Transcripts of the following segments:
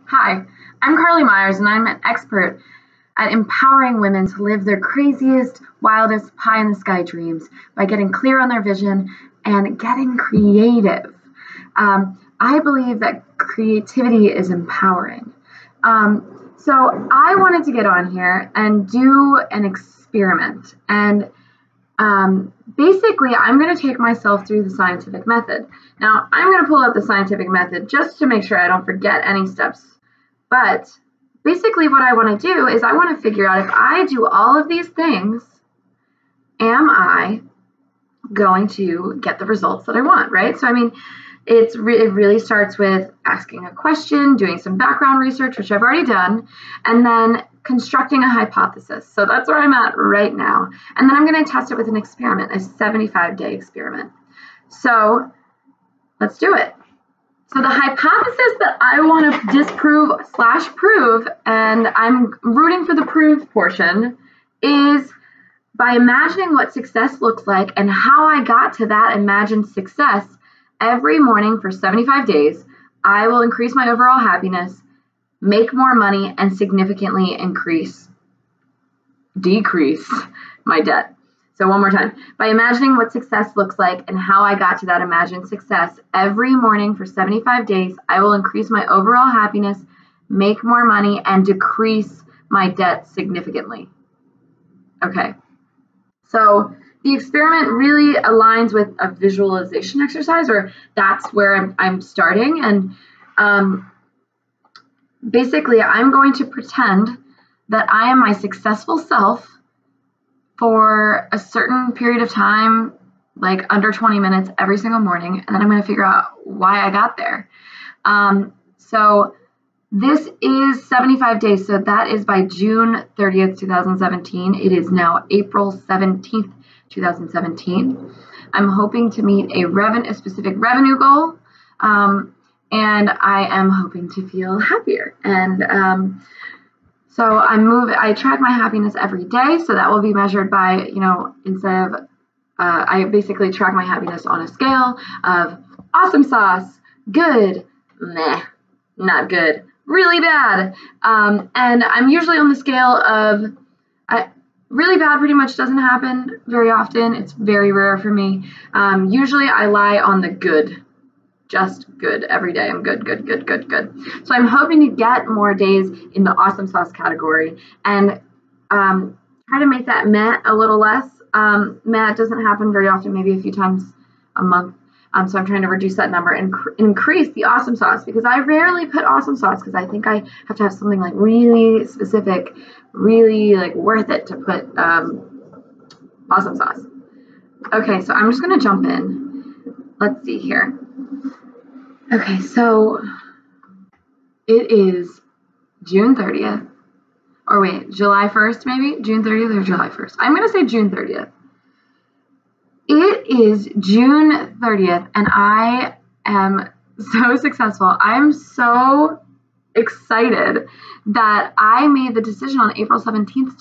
Hi, I'm Carlee Myers, and I'm an expert at empowering women to live their craziest, wildest, pie in the sky dreams by getting clear on their vision and getting creative. I believe that creativity is empowering. So I wanted to get on here and do an experiment. And basically, I'm going to take myself through the scientific method. Now, I'm going to pull up the scientific method just to make sure I don't forget any steps. But basically, what I want to do is I want to figure out if I do all of these things, am I going to get the results that I want, right? So, I mean, it really starts with asking a question, doing some background research, which I've already done, and then constructing a hypothesis. So that's where I'm at right now. And then I'm going to test it with an experiment, a 75-day experiment. So let's do it. So the hypothesis that I want to disprove/prove, and I'm rooting for the prove portion, is by imagining what success looks like and how I got to that imagined success every morning for 75 days, I will increase my overall happiness, make more money, and significantly decrease my debt. So one more time, by imagining what success looks like and how I got to that imagined success every morning for 75 days, I will increase my overall happiness, make more money, and decrease my debt significantly. Okay, so the experiment really aligns with a visualization exercise, or that's where I'm starting. And basically, I'm going to pretend that I am my successful self for a certain period of time, like under 20 minutes every single morning, and then I'm going to figure out why I got there. So this is 75 days, so that is by June 30th, 2017. It is now April 17th, 2017. I'm hoping to meet a specific revenue goal, and I am hoping to feel happier. And so I track my happiness every day, so that will be measured by, instead of, I basically track my happiness on a scale of awesome sauce, good, meh, not good, really bad. And I'm usually on the scale of, really bad pretty much doesn't happen very often. It's very rare for me. Usually I lie on the good. Just good every day. I'm good. So I'm hoping to get more days in the awesome sauce category and try to make that meh a little less. Meh doesn't happen very often, maybe a few times a month. So I'm trying to reduce that number and increase the awesome sauce, because I rarely put awesome sauce because I think I have to have something like really specific, really like worth it to put awesome sauce. Okay, so I'm just going to jump in. Let's see here. Okay, so it is June 30th, or wait, July 1st maybe? June 30th or July 1st? I'm going to say June 30th. It is June 30th, and I am so successful. I'm so excited that I made the decision on April 17th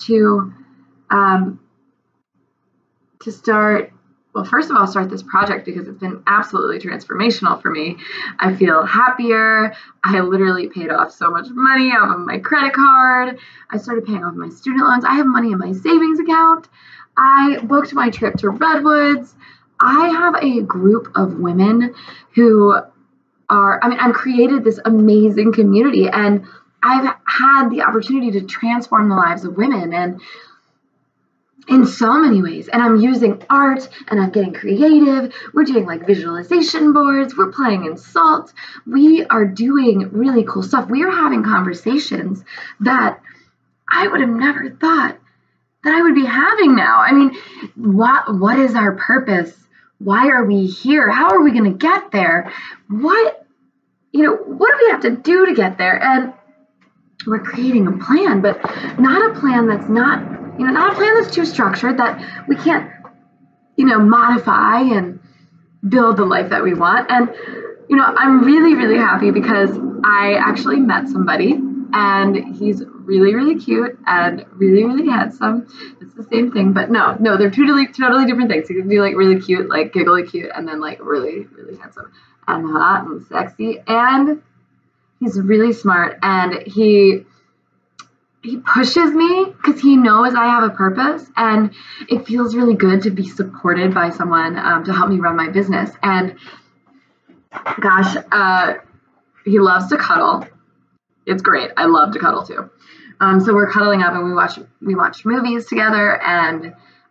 to start. Well, first of all, start this project because it's been absolutely transformational for me. I feel happier. I literally paid off so much money off of my credit card. I started paying off my student loans. I have money in my savings account. I booked my trip to Redwoods. I have a group of women who I've created this amazing community, and I've had the opportunity to transform the lives of women, and in so many ways. And I'm using art, and I'm getting creative. We're doing like visualization boards. We're playing in salt. We are doing really cool stuff. We are having conversations that I would have never thought that I would be having now. I mean, what is our purpose? Why are we here? How are we going to get there? What do we have to do to get there? And we're creating a plan, but not a plan that's not a plan that's too structured that we can't, modify and build the life that we want. And, I'm really, really happy because I actually met somebody, and he's really, really cute and really, really handsome. It's the same thing, but no, they're totally different things. You can be like really cute, like giggly cute, and then like really, really handsome and hot and sexy and he's really smart, and he pushes me because he knows I have a purpose, and it feels really good to be supported by someone to help me run my business. And gosh, he loves to cuddle. It's great. I love to cuddle too. So we're cuddling up, and we watch movies together, and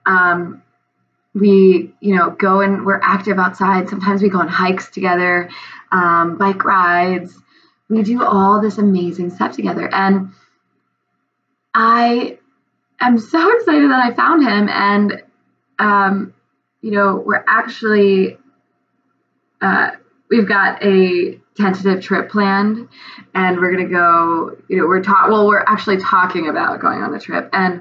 we, go and we're active outside. Sometimes we go on hikes together, bike rides. We do all this amazing stuff together. And I am so excited that I found him. And, we're actually, we've got a tentative trip planned, and we're going to go, we're actually talking about going on a trip, and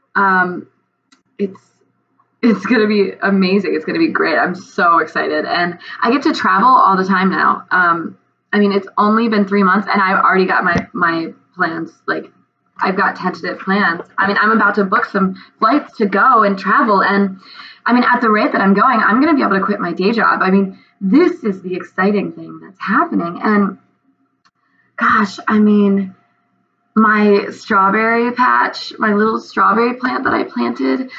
it's going to be amazing. It's going to be great. I'm so excited, and I get to travel all the time now. It's only been 3 months, and I've already got my plans. Like, I've got tentative plans. I'm about to book some flights to go and travel, and at the rate that I'm going, I'm going to be able to quit my day job. This is the exciting thing that's happening. And gosh, my strawberry patch, my little strawberry plant that I planted,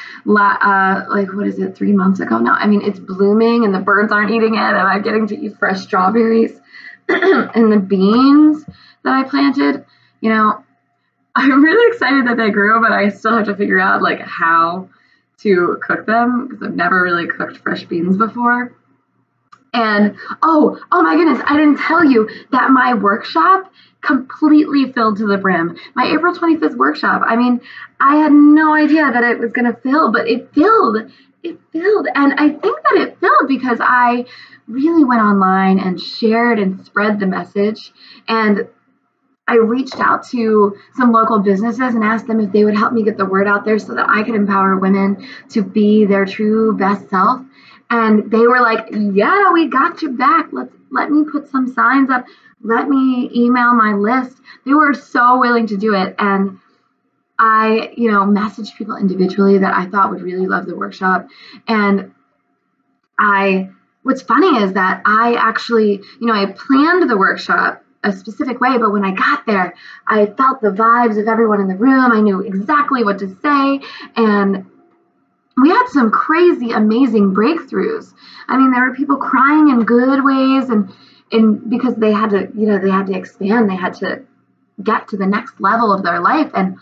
3 months ago now. It's blooming, and the birds aren't eating it, and I'm getting to eat fresh strawberries. And the beans that I planted, I'm really excited that they grew, but I still have to figure out how to cook them, because I've never really cooked fresh beans before. And oh my goodness, I didn't tell you that my workshop completely filled to the brim. My April 25th workshop. I had no idea that it was going to fill, but it filled. It filled. And I think that it filled because I really went online and shared and spread the message. And I reached out to some local businesses and asked them if they would help me get the word out there so that I could empower women to be their true best self. And they were like, yeah, we got your back. Let me put some signs up. Let me email my list. They were so willing to do it. And I, messaged people individually that I thought would really love the workshop. And what's funny is that I actually, I planned the workshop a specific way, but when I got there, I felt the vibes of everyone in the room. I knew exactly what to say, and we had some crazy, amazing breakthroughs. There were people crying in good ways, and because they had to, they had to expand, they had to get to the next level of their life. And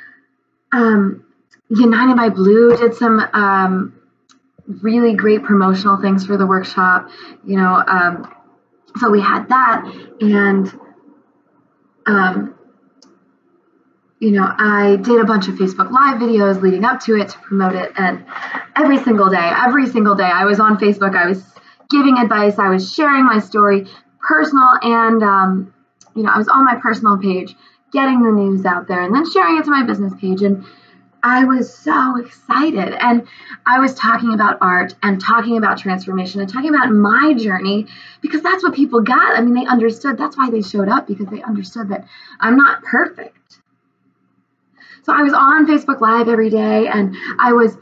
United by Blue did some really great promotional things for the workshop, so we had that, and, I did a bunch of Facebook Live videos leading up to it to promote it, and every single day, I was on Facebook, I was giving advice, I was sharing my story, personal, and, I was on my personal page, getting the news out there, and then sharing it to my business page, and I was so excited. And I was talking about art and talking about transformation and talking about my journey, because that's what people got. They understood. That's why they showed up, because they understood that I'm not perfect. So I was on Facebook Live every day, and I was,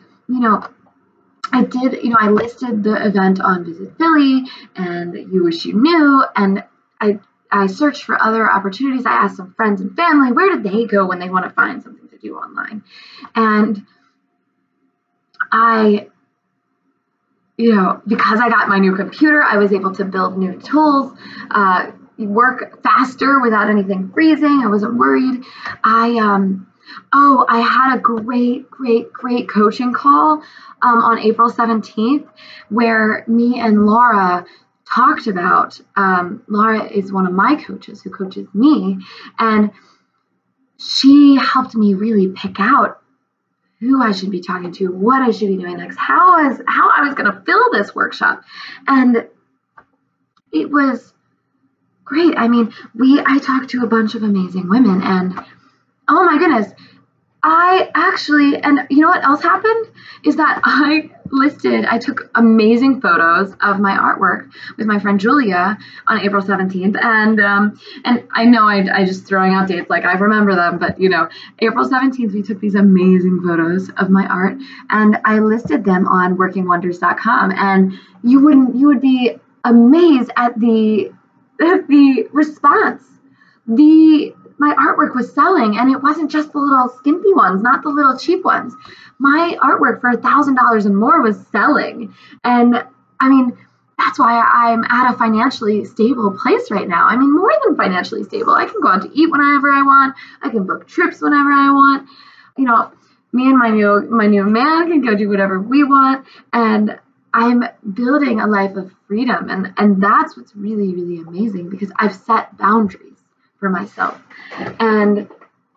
I listed the event on Visit Philly and You Wish You Knew, and I searched for other opportunities. I asked some friends and family, where did they go when they want to find something to do online? And I, because I got my new computer, I was able to build new tools, work faster without anything freezing. I wasn't worried. I had a great coaching call on April 17th where me and Laura talked about, Laura is one of my coaches who coaches me, and she helped me really pick out who I should be talking to, what I should be doing next, how I was going to fill this workshop. And it was great. I talked to a bunch of amazing women, and oh my goodness, and you know what else happened is that I took amazing photos of my artwork with my friend Julia on April 17th. And I know I just throwing out dates like I remember them, but April 17th, we took these amazing photos of my art, and I listed them on workingwonders.com. And you would be amazed at the response. my artwork was selling, and it wasn't just the little skimpy ones, not the little cheap ones. My artwork for $1,000 and more was selling. And I mean, that's why I'm at a financially stable place right now. I mean, more than financially stable. I can go out to eat whenever I want. I can book trips whenever I want. You know, me and my new man can go do whatever we want. And I'm building a life of freedom. And that's what's really, really amazing, because I've set boundaries for myself. And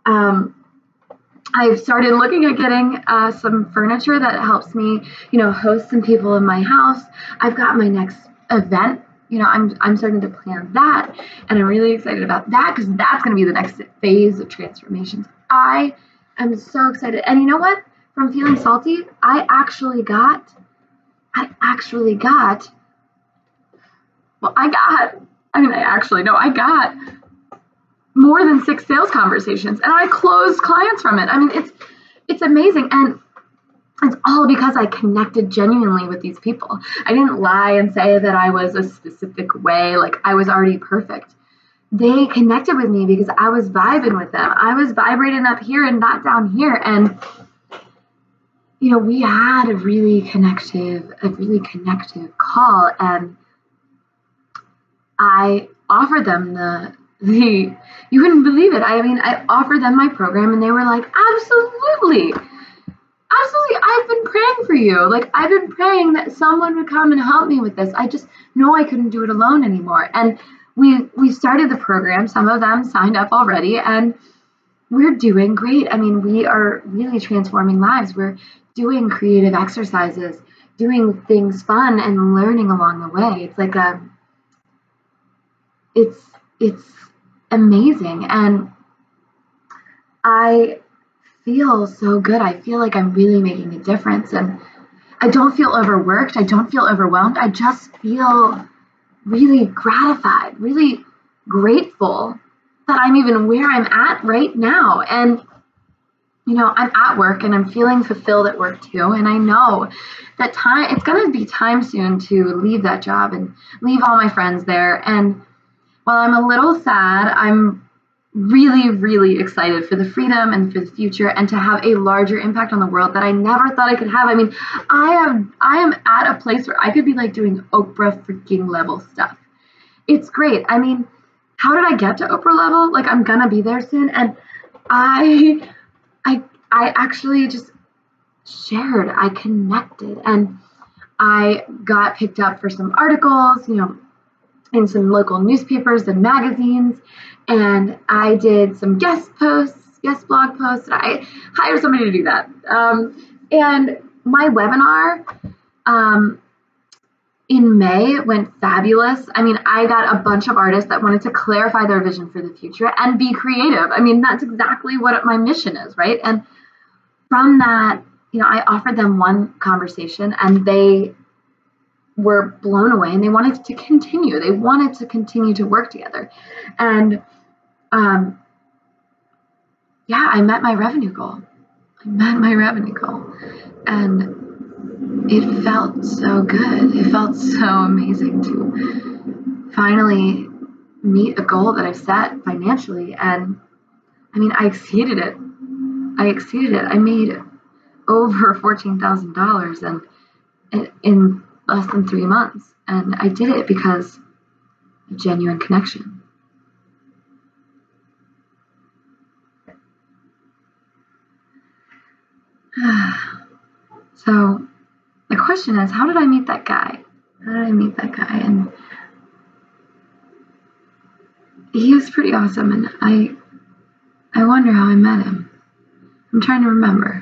I've started looking at getting some furniture that helps me, host some people in my house. I've got my next event. I'm starting to plan that, and I'm really excited about that, because that's going to be the next phase of transformations. I am so excited. And you know what? From feeling salty, I got more than 6 sales conversations, and I closed clients from it. I mean, it's amazing. And it's all because I connected genuinely with these people. I didn't lie and say that I was a specific way, like I was already perfect. They connected with me because I was vibing with them. I was vibrating up here and not down here. And, we had a really connective call, and I offered them you wouldn't believe it. I mean, I offered them my program, and they were like, absolutely. I've been praying for you. Like, I've been praying that someone would come and help me with this. I just know I couldn't do it alone anymore. And we started the program. Some of them signed up already, and we're doing great. I mean, we are really transforming lives. We're doing creative exercises, doing things fun, and learning along the way. It's like it's amazing. And I feel so good. I feel like I'm really making a difference, and I don't feel overworked. I don't feel overwhelmed. I just feel really gratified, really grateful that I'm even where I'm at right now. And, I'm at work, and I'm feeling fulfilled at work too. And I know that it's going to be time soon to leave that job and leave all my friends there. And while I'm a little sad, I'm really, really excited for the freedom and for the future, and to have a larger impact on the world that I never thought I could have. I mean, I am at a place where I could be like doing Oprah freaking level stuff. It's great. I mean, how did I get to Oprah level? Like, I'm gonna be there soon. And I actually just shared, I connected, and I got picked up for some articles, in some local newspapers and magazines. And I did some guest blog posts. I hired somebody to do that. And my webinar in May went fabulous. I mean, I got a bunch of artists that wanted to clarify their vision for the future and be creative. I mean, that's exactly what my mission is, right? And from that, I offered them one conversation, and they were blown away, and they wanted to continue. They wanted to continue to work together. And I met my revenue goal. And it felt so good. It felt so amazing to finally meet a goal that I've set financially. And I mean, I exceeded it. I made over $14,000 and in less than 3 months. And I did it because of genuine connection. So the question is, how did I meet that guy? And he was pretty awesome, and I wonder how I met him. I'm trying to remember.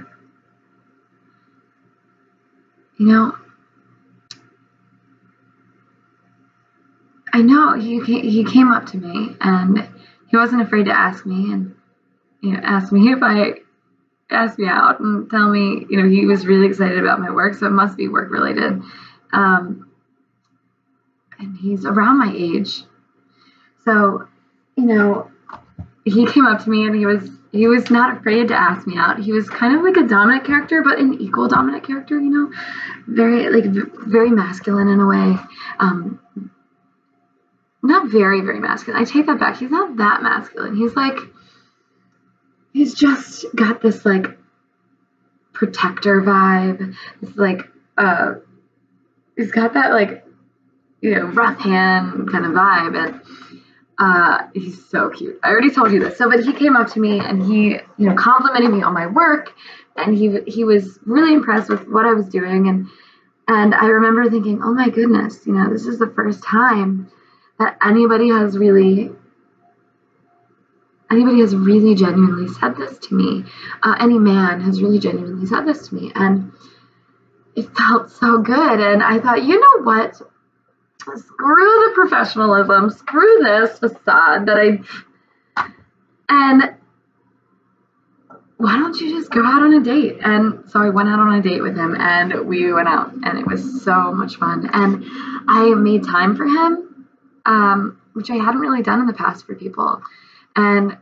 I know he came up to me, and he wasn't afraid to ask me, and asked me out and tell me, he was really excited about my work, so it must be work related. And he's around my age. So, he came up to me, and he was not afraid to ask me out. He was kind of like a dominant character, but an equal dominant character, very masculine in a way. not very, very masculine. I take that back. He's not that masculine. He's just got this like protector vibe. It's like, he's got that like, rough hand kind of vibe. And he's so cute. I already told you this. But he came up to me and he, complimented me on my work, and he was really impressed with what I was doing. And I remember thinking, oh my goodness, this is the first time that anybody has really genuinely said this to me. Any man has really genuinely said this to me. And it felt so good. And I thought, you know what? Screw the professionalism. Screw this facade and why don't you just go out on a date? And so I went out on a date with him, and we went out, and it was so much fun. And I made time for him, which I hadn't really done in the past for people. And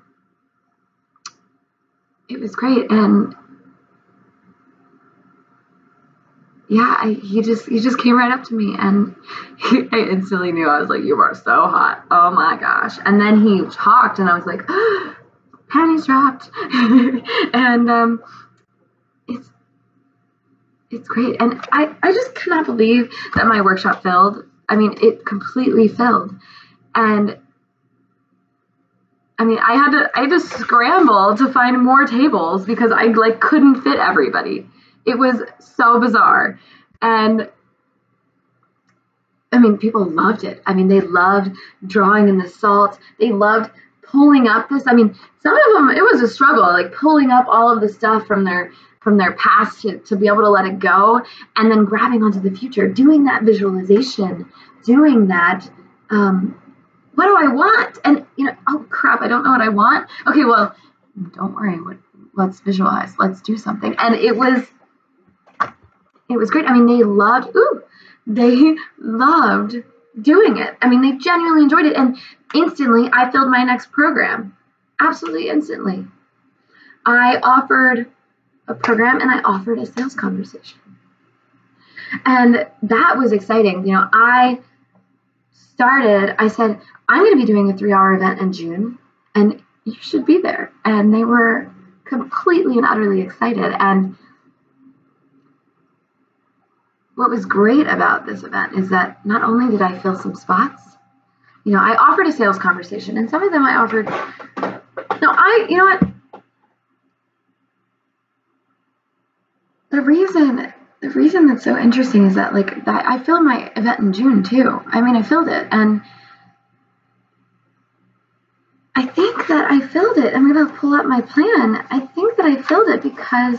it was great. And yeah, he just came right up to me, and I instantly knew. I was like, you are so hot. Oh my gosh. And then he talked, and I was like, panties dropped. And it's great. And I just cannot believe that my workshop filled. I mean, it completely filled. And I mean, I had to scramble to find more tables because I like couldn't fit everybody. It was so bizarre. And I mean, people loved it. I mean, they loved drawing in the salt. They loved pulling up this. I mean, some of them, it was a struggle, like pulling up all of the stuff from their past to be able to let it go, and then grabbing onto the future, doing that visualization, doing that, what do I want? And, oh crap, I don't know what I want. Okay, well, don't worry. Let's visualize. Let's do something. And it was great. I mean, they loved doing it. I mean, they genuinely enjoyed it. And instantly, I filled my next program. Absolutely instantly. I offered a program, and I offered a sales conversation. And that was exciting. I said, I'm going to be doing a 3-hour event in June, and you should be there. And they were completely and utterly excited. And what was great about this event is that not only did I fill some spots, I offered a sales conversation, and some of them I offered, you know what? The reason that's so interesting is that I filled my event in June too. I mean, I filled it, and I think that I filled it. I'm going to pull up my plan. I think that I filled it because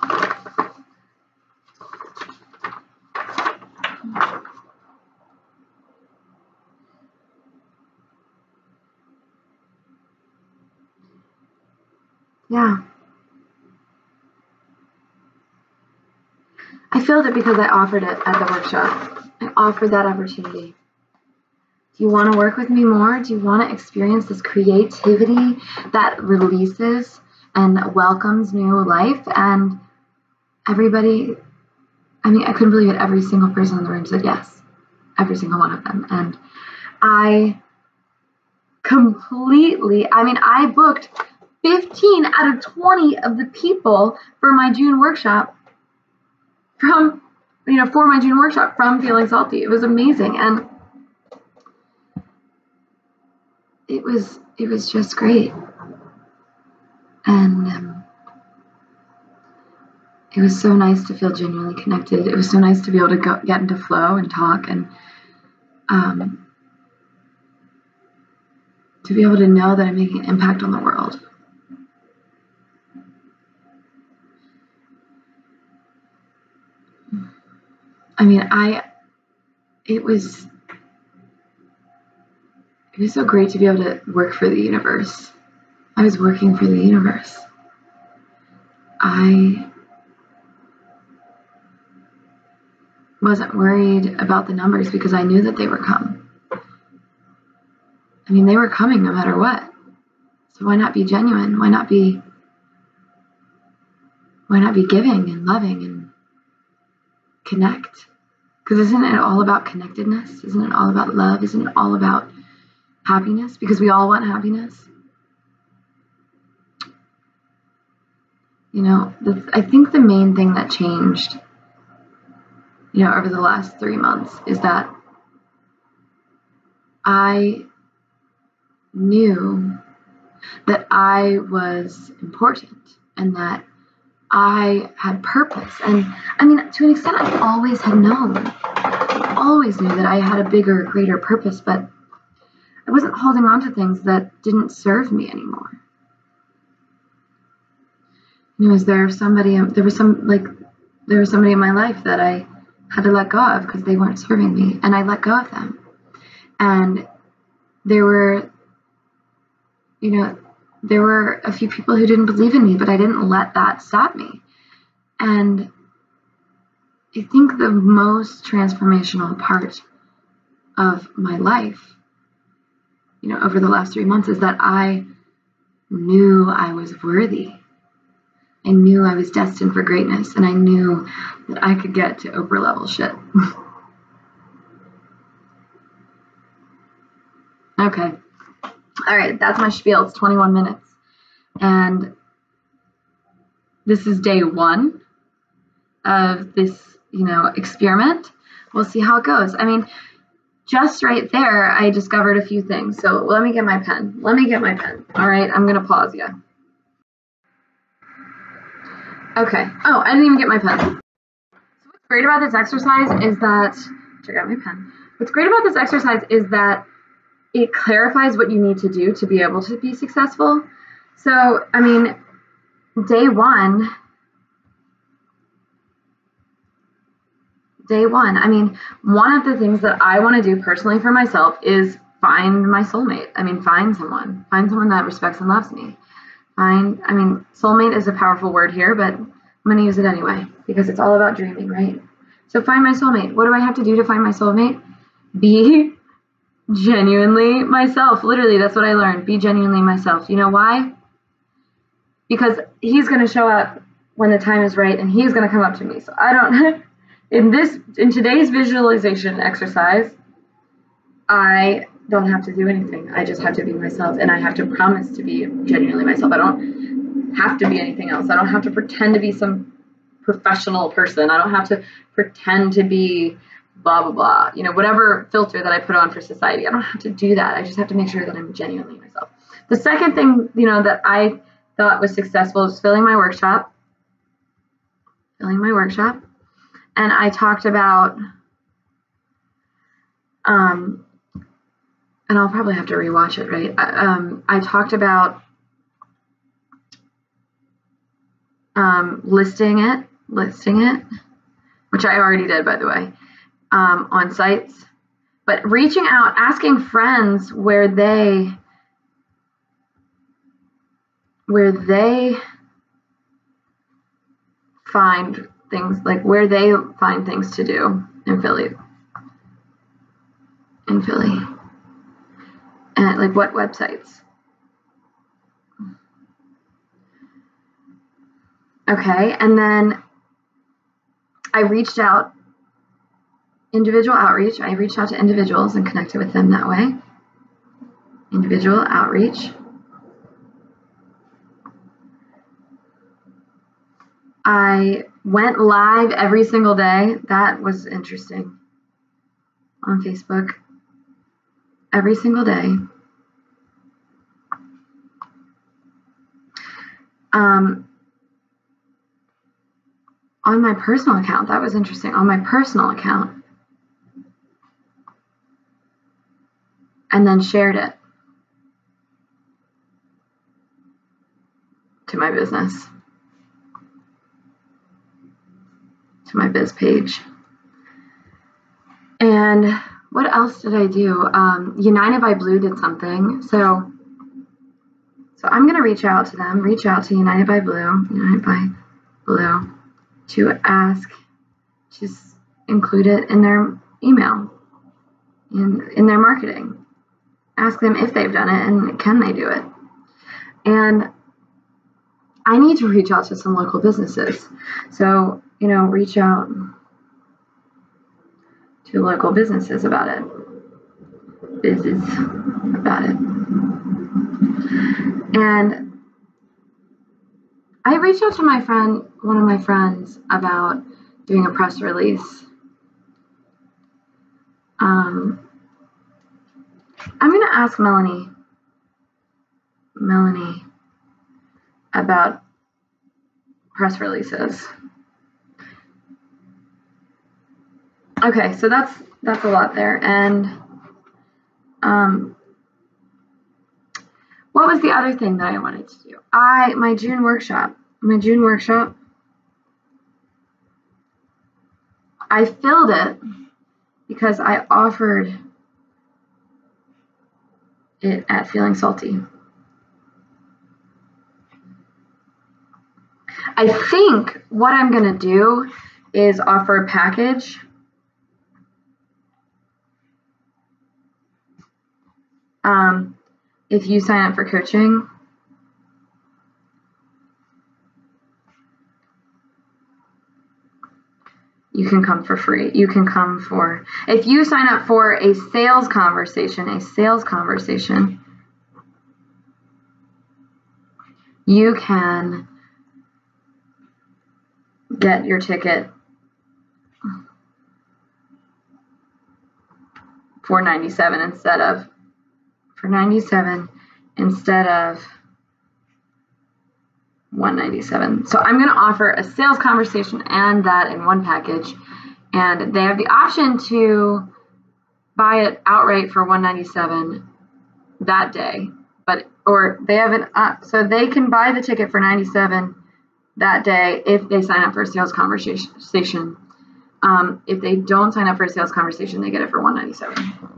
I filled it because I offered it at the workshop. I offered that opportunity. Do you want to work with me more? Do you want to experience this creativity that releases and welcomes new life? And everybody, I mean, I couldn't believe it. Every single person in the room said yes. Every single one of them. And I booked 15 out of 20 of the people for my June workshop from Feeling Salty. It was amazing. And it was just great. And it was so nice to feel genuinely connected. It was so nice to be able to get into flow and talk, and to be able to know that I'm making an impact on the world. I mean, it was so great to be able to work for the universe. I was working for the universe. I wasn't worried about the numbers because I knew that they were coming. I mean, they were coming no matter what. So why not be genuine? Why not be giving and loving and connect? Because isn't it all about connectedness? Isn't it all about love? Isn't it all about happiness, because we all want happiness. You know, I think the main thing that changed, you know, over the last 3 months is that I knew that I was important and that I had purpose. And I mean, to an extent, I always had known. I always knew that I had a bigger, greater purpose, but I wasn't holding on to things that didn't serve me anymore. You know, there was somebody in my life that I had to let go of because they weren't serving me, and I let go of them. And there were a few people who didn't believe in me, but I didn't let that stop me. And I think the most transformational part of my life, you know, over the last 3 months is that I knew I was worthy. I knew I was destined for greatness, and I knew that I could get to Oprah level shit. Okay. All right, that's my spiel. It's 21 minutes. And this is day 1 of this, you know, experiment. We'll see how it goes. I mean, just right there, I discovered a few things. So let me get my pen. All right, I'm going to pause you. Okay. Oh, I didn't even get my pen. So what's great about this exercise is that, check out my pen. What's great about this exercise is that it clarifies what you need to do to be able to be successful. So, I mean, day one, I mean, one of the things that I want to do personally for myself is find my soulmate. I mean, find someone that respects and loves me. Soulmate is a powerful word here, but I'm going to use it anyway because it's all about dreaming, right? So find my soulmate. What do I have to do to find my soulmate? Be genuinely myself. Literally, that's what I learned. Be genuinely myself. You know why? Because he's going to show up when the time is right, and he's going to come up to me. So I don't, in today's visualization exercise, I don't have to do anything. I just have to be myself, and I have to promise to be genuinely myself. I don't have to be anything else. I don't have to pretend to be some professional person. I don't have to pretend to be blah, blah, blah. You know, whatever filter that I put on for society. I don't have to do that. I just have to make sure that I'm genuinely myself. The second thing, you know, that I thought was successful was filling my workshop. And I talked about, and I'll probably have to rewatch it, right? I talked about listing it, which I already did, by the way, on sites. But reaching out, asking friends where they find things, like where they find things to do in Philly. And like what websites. Okay, and then I reached out, individual outreach. I reached out to individuals and connected with them that way. Individual outreach. I went live every single day. That was interesting. On Facebook. Every single day. On my personal account, that was interesting. On my personal account. And then shared it to my business. To my biz page. And what else did I do? United by Blue did something. So I'm going to reach out to them, reach out to United by Blue, to ask, just include it in their email, in their marketing. Ask them if they've done it and can they do it. And I need to reach out to some local businesses. So, you know, reach out to local businesses about it. This is about it. And I reached out to one of my friends, about doing a press release. I'm going to ask Melanie about press releases. Okay, so that's a lot there. And what was the other thing that I wanted to do? My June workshop, I filled it because I offered it at Feeling Salty. I think what I'm going to do is offer a package. If you sign up for coaching, you can come for free. You can come for, if you sign up for a sales conversation, you can get your ticket for $97 instead of $197. So I'm going to offer a sales conversation and that in one package, and they have the option to buy it outright for $197 that day, or they have so they can buy the ticket for $97 that day if they sign up for a sales conversation. If they don't sign up for a sales conversation, they get it for $197.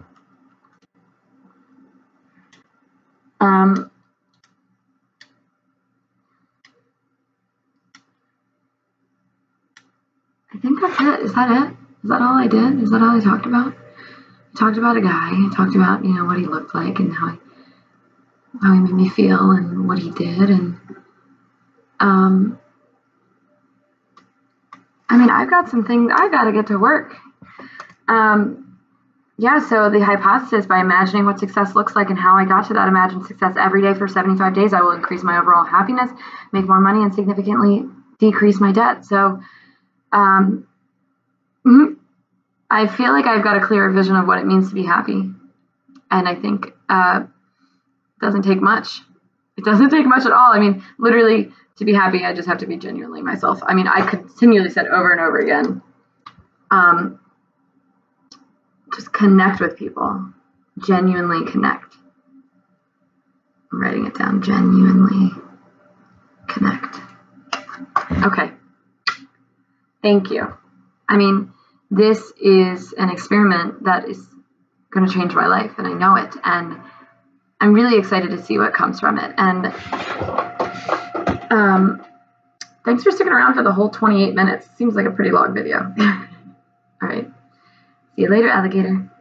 I think that's it. Is that it? Is that all I did? Is that all I talked about? I talked about a guy. I talked about, what he looked like and how he made me feel and what he did. And, I've got some things. I got to get to work. So the hypothesis, by imagining what success looks like and how I got to that imagined success every day for 75 days, I will increase my overall happiness, make more money, and significantly decrease my debt. So I feel like I've got a clearer vision of what it means to be happy. And I think it doesn't take much. It doesn't take much at all. Literally, to be happy, I just have to be genuinely myself. I continually said over and over again, just connect with people. Genuinely connect. I'm writing it down. Genuinely connect. Okay. Thank you. This is an experiment that is going to change my life, and I know it. And I'm really excited to see what comes from it. And thanks for sticking around for the whole 28 minutes. Seems like a pretty long video. All right. See you later, alligator.